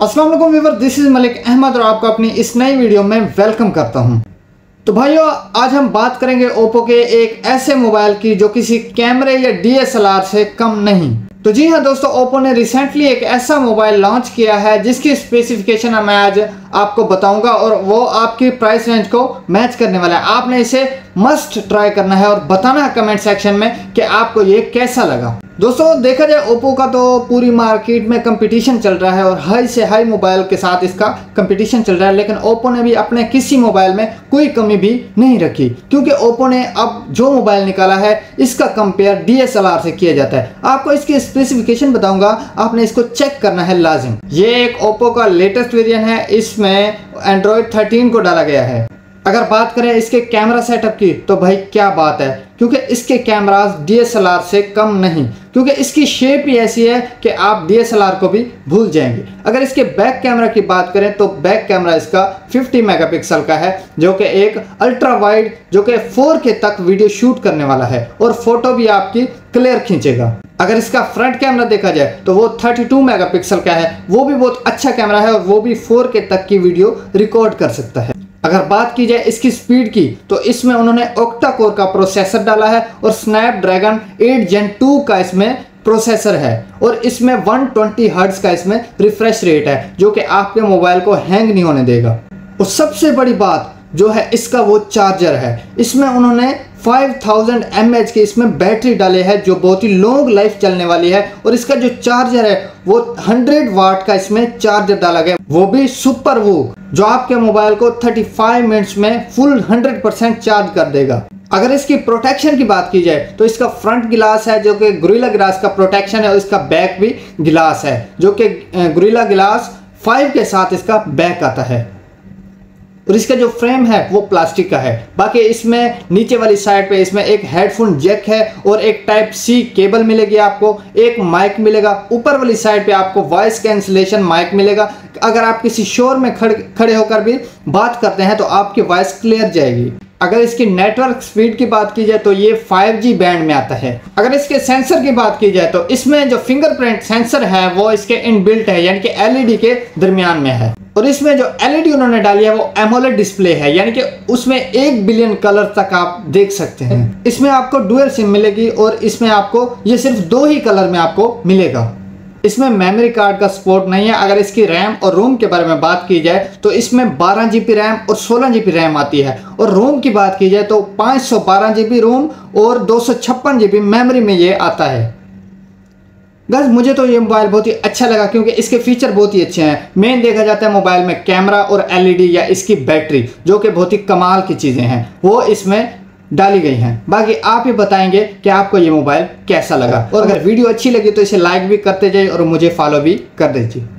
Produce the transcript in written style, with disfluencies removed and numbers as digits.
अस्सलाम वालेकुम viewer, this is Malik Ahmad और आपको अपनी इस नई वीडियो में वेलकम करता हूं। तो भाइयों, आज हम बात करेंगे ओप्पो के एक ऐसे मोबाइल की जो किसी कैमरे या डीएसएलआर से कम नहीं। तो जी हाँ दोस्तों, ओप्पो ने रिसेंटली एक ऐसा मोबाइल लॉन्च किया है जिसकी स्पेसिफिकेशन मैं आज आपको बताऊंगा और वो आपकी प्राइस रेंज को मैच करने वाला है। आपने इसे मस्ट ट्राई करना है और बताना है कमेंट सेक्शन में कि आपको ये कैसा लगा। दोस्तों देखा जाए ओप्पो का तो पूरी मार्केट में कंपटीशन चल रहा है और हाई से हाई मोबाइल के साथ इसका कंपटीशन चल रहा है, लेकिन ओप्पो ने भी अपने किसी मोबाइल में कोई कमी भी नहीं रखी, क्योंकि ओप्पो ने अब जो मोबाइल निकाला है इसका कंपेयर डीएसएलआर से किया जाता है। आपको इसकी स्पेसिफिकेशन बताऊंगा, आपने इसको चेक करना है लाजिम। ये एक ओप्पो का लेटेस्ट वेरिएंट है, इसमें एंड्रॉयड 13 को डाला गया है। अगर बात करें इसके कैमरा सेटअप की तो भाई क्या बात है, क्योंकि इसके कैमरास डीएसएलआर से कम नहीं, क्योंकि इसकी शेप ही ऐसी है कि आप डीएसएलआर को भी भूल जाएंगे। अगर इसके बैक कैमरा की बात करें तो बैक कैमरा इसका 50 मेगापिक्सल का है, जो कि एक अल्ट्रा वाइड जो कि 4K तक वीडियो शूट करने वाला है और फोटो भी आपकी क्लियर खींचेगा। अगर इसका फ्रंट कैमरा देखा जाए तो वो 32 मेगापिक्सल का है, वो भी बहुत अच्छा कैमरा है और वो भी 4K तक की वीडियो रिकॉर्ड कर सकता है। अगर बात की जाए इसकी स्पीड की तो इसमें उन्होंने ऑक्टा कोर का प्रोसेसर डाला है और स्नैपड्रैगन 8 Gen 2 का इसमें प्रोसेसर है और इसमें 120 हर्ट्ज का इसमें रिफ्रेश रेट है, जो कि आपके मोबाइल को हैंग नहीं होने देगा। और सबसे बड़ी बात जो है इसका वो चार्जर है। इसमें उन्होंने 5000 mAh की इसमें बैटरी डाले है जो बहुत ही लॉन्ग लाइफ चलने वाली है, और इसका जो चार्जर है वो 100 वाट का इसमें चार्जर डाला गया, वो भी सुपर वूक, जो आपके मोबाइल को 35 मिनट्स में फुल 100% चार्ज कर देगा। अगर इसकी प्रोटेक्शन की बात की जाए तो इसका फ्रंट गिलास है जो कि गोरिल्ला ग्लास का प्रोटेक्शन है और इसका बैक भी गिलास है जो कि गोरिल्ला ग्लास 5 के साथ इसका बैक आता है। और इसका जो फ्रेम है वो प्लास्टिक का है। बाकी इसमें नीचे वाली साइड पे इसमें एक हेडफोन जैक है और एक टाइप सी केबल मिलेगी, आपको एक माइक मिलेगा। ऊपर वाली साइड पे आपको वॉइस कैंसिलेशन माइक मिलेगा। अगर आप किसी शोर में खड़े होकर भी बात करते हैं तो आपकी वॉइस क्लियर जाएगी। अगर इसकी नेटवर्क स्पीड की बात की जाए तो ये 5G बैंड में आता है। अगर इसके सेंसर की बात की जाए तो इसमें जो फिंगरप्रिंट सेंसर है वो इसके इनबिल्ट है, यानी कि LED के दरमियान में है। और इसमें जो LED उन्होंने डाली है वो एमोलेड डिस्प्ले है, यानी कि उसमें 1 बिलियन कलर तक आप देख सकते हैं। इसमें आपको डुअल सिम मिलेगी और इसमें आपको ये सिर्फ 2 ही कलर में आपको मिलेगा। इसमें मेमोरी कार्ड का सपोर्ट नहीं है। अगर इसकी रैम और रोम के बारे में बात की जाए तो इसमें 12 GB रैम और 16 GB रैम आती है, और रोम की बात की जाए तो 512 GB रोम और 256 GB मेमोरी में ये आता है। गाइस, मुझे तो ये मोबाइल बहुत ही अच्छा लगा क्योंकि इसके फीचर बहुत ही अच्छे हैं। मेन देखा जाता है मोबाइल में कैमरा और LED या इसकी बैटरी, जो कि बहुत ही कमाल की चीज़ें हैं, वो इसमें डाली गई हैं। बाकी आप ही बताएंगे कि आपको ये मोबाइल कैसा लगा, और अगर वीडियो अच्छी लगी तो इसे लाइक भी करते जाइए और मुझे फॉलो भी कर दीजिए।